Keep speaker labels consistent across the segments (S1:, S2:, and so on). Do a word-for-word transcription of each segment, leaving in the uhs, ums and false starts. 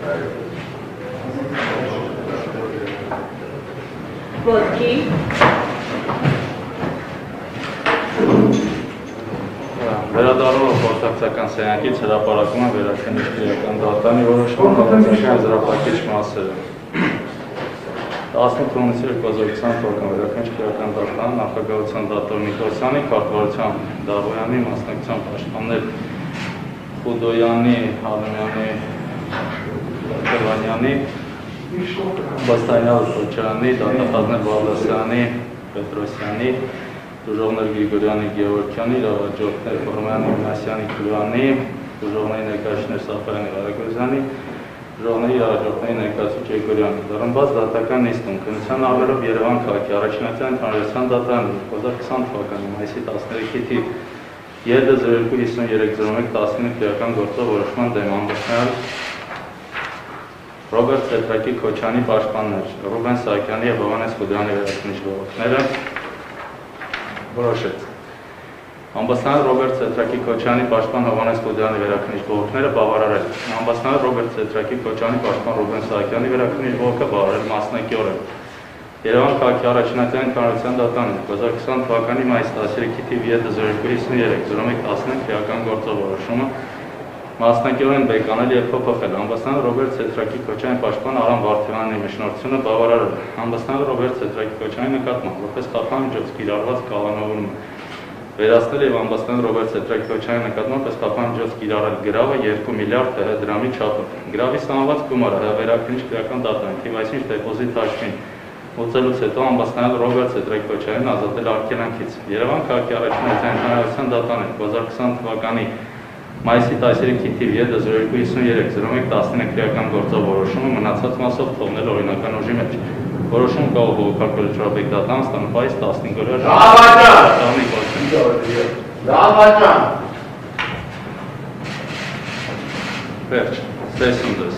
S1: Ոտքի
S2: Վերադառնալով խորհրդակցական սենյակից հրապարակում է վերաքննիչ քրեական դատանի որոշումը համաձայնության եզրափակիչ մասերը։ տասնութ հունիս երկու հազար ութ թվական վերաքննիչ քրեական դատան նախագահության դատոր Նիկոսյանի, քարտուղարության Դավոյանի, մասնակցությամբ պաշտպաններ Խուդոյանի, Հալիմյանի, Կրվանյանի, Բաստանյալ Խոչարյանի, դատախազներ Բաղդասարյանի, Պետրոսյանի, Դժողներ Գրիգորյանի, Գևորգյանի, իրավաճորներ Ֆորմյանի, Մինասյանի, Քլյանի, դժողների ներկայացուցիչներ Սաֆարյանի, Ղարագոզյանի, դժողների իրավաճորների ներկայացուցիչ Եգորյանի։ Դառնված դատական նիստում քննության ավերով Երևան քաղաքի առաջնային հանրության դատարան երկու հազար քսան թվականի մայիսի տասներեքի թիվ ԵԴ զրո երկու հիսունյոթ զրո մեկ տասնինը քրեական գործով որոշման դեմ ամբողջական Ռոբերտ Սեդրակի Քոչյանի պաշտպաններ Ռուբեն Սահակյանի և Հովհաննես Խուդոյանի վերաքննիչ բողոքները որոշեց։ Ամբաստանյալ Ռոբերտ Սեդրակի Քոչյանի պաշտպան Հովհաննես Խուդոյանի վերաքննիչ բողոքները բավարարել։ Ամբաստանյալ Ռոբերտ Սեդրակի Քոչյանի պաշտպան Ռուբեն Սահակյանի վերաքննիչ բողոքը բավարարել մասնակիորեն։ Երևան քաղաքի առաջնային հանրության դատարանը երկու հազար քսան թվականի մայիսի տասներեքի թիվ ԵՏ զրո երկու հիսունյոթ զրո մեկ տասնինը քրեական գործով որոշումը մասնակիորեն բեկանել և փոփոխել։ Ամբաստանյալ Ռոբերտ Սեդրակի Քոչյանի պաշտպան Արամ Վարդանյանի միջնորդությունը բավարարել։ Ամբաստանյալ Ռոբերտ Սեդրակի Քոչյանի նկատմամբ որպես խափանջոց կիրառված կալանավորում վերացնել և ամբաստանյալ Ռոբերտ Սեդրակի Քոչյանի նկատմամբ պես խափանջոց կիրառել գրավը երկու միլիարդ Թ Հ դրամի չափով։ Գրավի սահմանված գումարը վերաքննիչ քրեական դատարանի թիվ այսինչ դեպոզիտ հաշվին մուծելուց հետո ամբաստանյալ Ռոբերտ Սեդրակի Քոչյանին ազատել արգելանքից։ Երևան քաղաքի առաջնային հանրության դատարանը երկու հազար քսան թվականի մայիսի տասներեքի թիվ ԵՏ զրո երկու հիսունյոթ զրո մեկ տասնինը քրեական գործով որոշումը մնացած մասով թողնել օրինական ուժի մեջ։ Որոշում կա բողոքարկել Ջրաբեկ դատան ստանալու տասնհինգ օրյա
S3: Դավաճան։
S2: Վերջ, սեսուն դες։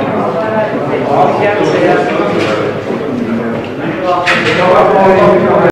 S3: Ասում չեր